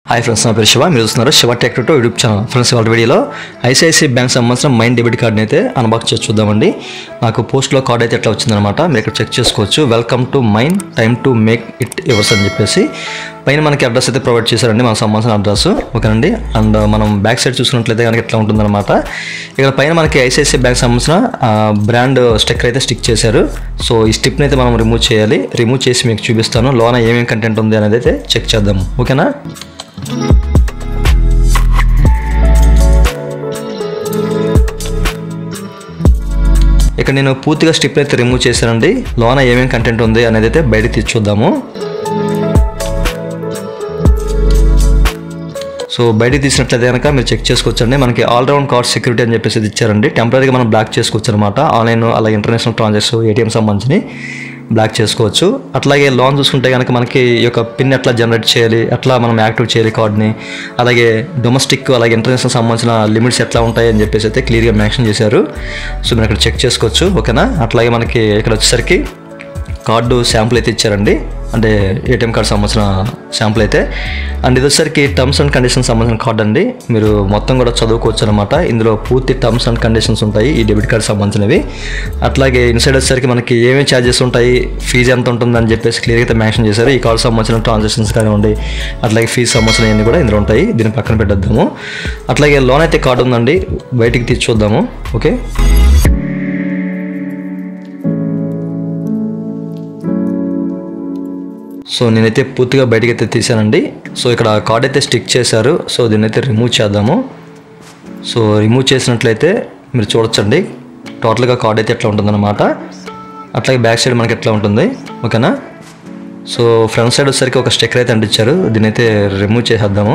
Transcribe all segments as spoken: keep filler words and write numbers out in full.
Hi friends, నా పేరు శివ. మీరు చూస్తున్నారు Shiva tech two YouTube channel. Friends, వాళ్ళ వీడియోలో ఐసిఐసిఐ బ్యాంక్ సంబంధించిన మైన్ డెబిట్ కార్డ్ని అయితే అన్బాక్స్ చేసి చూద్దామండి. నాకు పోస్ట్లో కార్డ్ అయితే ఎట్లా వచ్చిందనమాట, మీరు ఇక్కడ చెక్ చేసుకోవచ్చు. Welcome to mine, time to make it yours అని చెప్పేసి పైన మనకి అడ్రస్ అయితే ప్రొవైడ్ చేశారండి, మనకు సంబంధించిన అడ్రస్. ఓకేనండి. అండ్ మనం బ్యాక్ సైడ్ చూసుకున్నట్లయితే కనుక ఎట్లా ఉంటుందన్నమాట. ఇక్కడ పైన మనకి ఐసిఐసిఐ బ్యాంక్ సంబంధించిన బ్రాండ్ స్టిక్కర్ అయితే స్టిక్ చేశారు. సో ఈ స్టిప్ని అయితే మనం రిమూవ్ చేయాలి. రిమూవ్ చేసి మీకు చూపిస్తాను లోన ఏమేమి కంటెంట్ ఉంది అనేది అయితే చెక్ చేద్దాము. ఓకేనా. ఇక్కడ నేను పూర్తిగా స్టిప్ అయితే రిమూవ్ చేశానండి. లోన ఏమేమి కంటెంట్ ఉంది అనేది అయితే బయటకు తీసి చూద్దాము. సో బయటకు తీసినట్లయితే కనుక మీరు చెక్ చేసుకోవచ్చండి. మనకి ఆల్రౌండ్ కార్డ్ సెక్యూరిటీ అని చెప్పేసి ఇచ్చారండి. టెంపరీగా మనం బ్లాక్ చేసుకోవచ్చు అనమాట. ఆన్లైన్ అలాగే ఇంటర్నేషనల్ ట్రాన్సాక్షన్, ఏటీఎం సంబంధించి బ్లాక్ చేసుకోవచ్చు. అట్లాగే లోన్ చూసుకుంటే కనుక మనకి ఈ యొక్క పిన్ ఎట్లా జనరేట్ చేయాలి, అట్లా మనం యాక్టివ్ చేయాలి కార్డ్ని, అలాగే డొమెస్టిక్ అలాగే ఇంటర్నేషనల్ సంబంధించిన లిమిట్స్ ఎట్లా ఉంటాయి అని చెప్పేసి అయితే క్లియర్గా మెన్షన్ చేశారు. సో మీరు ఇక్కడ చెక్ చేసుకోవచ్చు. ఓకేనా. అట్లాగే మనకి ఇక్కడ వచ్చేసరికి కార్డు శాంపుల్ అయితే ఇచ్చారండి, అంటే ఏటీఎం కార్డు సంబంధించిన శాంపుల్ అయితే. అండ్ ఇది వచ్చేసరికి టర్మ్స్ అండ్ కండిషన్స్ సంబంధించిన కార్డ్ అండి. మీరు మొత్తం కూడా చదువుకోవచ్చు అనమాట. ఇందులో పూర్తి టర్మ్స్ అండ్ కండిషన్స్ ఉంటాయి ఈ డెబిట్ కార్డ్ సంబంధించినవి. అట్లాగే ఇన్సైడ్ వచ్చేసరికి మనకి ఏమేమి ఛార్జెస్ ఉంటాయి, ఫీజు ఎంత ఉంటుందని చెప్పేసి క్లియర్గా అయితే మెన్షన్ చేశారు. ఈ కార్డు సంబంధించిన ట్రాన్సాక్షన్స్ కానివ్వండి, అట్లాగే ఫీజు సంబంధించినవన్నీ కూడా ఇందులో ఉంటాయి. దీన్ని పక్కన పెట్టేద్దాము. అట్లాగే లోన్ అయితే కార్డు ఉందండి, బయటికి తీసి చూద్దాము. ఓకే. సో నేనైతే పూర్తిగా బయటకి అయితే తీసానండి. సో ఇక్కడ కార్డ్ అయితే స్టిక్ చేశారు. సో దీన్ని అయితే రిమూవ్ చేద్దాము. సో రిమూవ్ చేసినట్లయితే మీరు చూడొచ్చండి టోటల్గా కార్డ్ అయితే ఎట్లా ఉంటుందన్నమాట. అట్లాగే బ్యాక్ సైడ్ మనకి ఎట్లా ఉంటుంది. ఓకేనా. సో ఫ్రంట్ సైడ్ వచ్చేసరికి ఒక స్టిక్కర్ అయితే అంటించారు. దీన్ని అయితే రిమూవ్ చేసేద్దాము.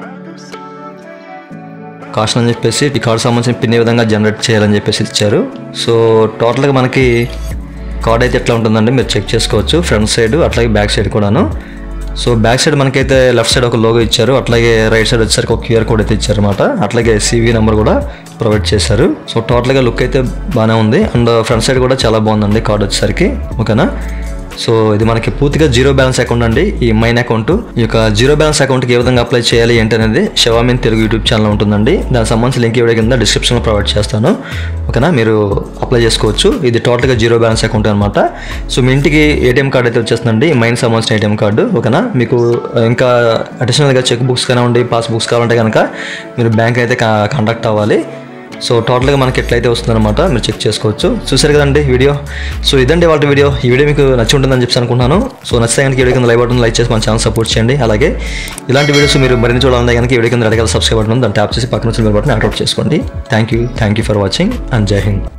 కాస్ట్ అని చెప్పేసి ఈ కార్డ్ సంబంధించిన పిన్ ఏ విధంగా జనరేట్ చేయాలని చెప్పేసి ఇచ్చారు. సో టోటల్గా మనకి కార్డ్ అయితే ఎట్లా ఉంటుందండి మీరు చెక్ చేసుకోవచ్చు. ఫ్రంట్ సైడ్ అట్లాగే బ్యాక్ సైడ్ కూడాను. సో బ్యాక్ సైడ్ మనకైతే లెఫ్ట్ సైడ్ ఒక లోగో ఇచ్చారు. అట్లాగే రైట్ సైడ్ వచ్చేసరికి ఒక క్యూఆర్ కోడ్ అయితే ఇచ్చారు అనమాట. అట్లాగే సివి నెంబర్ కూడా ప్రొవైడ్ చేశారు. సో టోటల్గా లుక్ అయితే బాగానే ఉంది. అండ్ ఫ్రంట్ సైడ్ కూడా చాలా బాగుందండి కార్డ్ వచ్చేసరికి. ఓకేనా. సో ఇది మనకి పూర్తిగా జీరో బ్యాలెన్స్ అకౌంట్ అండి, ఈ మైన్ అకౌంట్. ఈ యొక్క జీరో బ్యాలెన్స్ అకౌంట్కి ఏ విధంగా అప్లై చేయాలి ఏంటి అనేది శివామిన్ తెలుగు యూట్యూబ్ ఛానల్ ఉంటుందండి. దానికి సంబంధించి లింక్ వీడియో కింద డిస్క్రిప్షన్లో ప్రొవైడ్ చేస్తాను. ఓకేనా. మీరు అప్లై చేసుకోవచ్చు. ఇది టోటల్గా జీరో బ్యాలెన్స్ అకౌంట్ అనమాట. సో మీ ఇంటికి ఏటీఎం కార్డ్ అయితే వచ్చేస్తుందండి, మైన్ సంబంధించిన ఏటీఎం కార్డు. ఓకేనా. మీకు ఇంకా అడిషనల్గా చెక్ బుక్స్ కానివ్వండి, పాస్ బుక్స్ కావాలంటే కనుక మీరు బ్యాంక్ అయితే కాంటాక్ట్ అవ్వాలి. సో టోటల్గా మనకి ఎట్లయితే వస్తుందన్నమాట మీరు చెక్ చేసుకోవచ్చు. చూసారు కదండి వీడియో. సో ఇదండి వాళ్ళ వీడియో. ఈ వీడియో మీకు నచ్చి ఉంటుందని చెప్పి అనుకుంటున్నాను. సో నచ్చితే కనుక వీడియో కింద లైక్ బటన్ లైక్ చేసి మన ఛానల్ సపోర్ట్ చేయండి. అలాగే ఇలాంటి వీడియోస్ మీరు మరిన్ని చూడాలంటే కనుక వీడియో కింద రెడీ సబ్స్క్రైబ్ బటన్ దాన్ని ట్యాప్ చేసి పక్కన వచ్చిన బటన్ యాక్టివేట్ చేసుకోండి. Thank you thank you for watching and జై హింద్.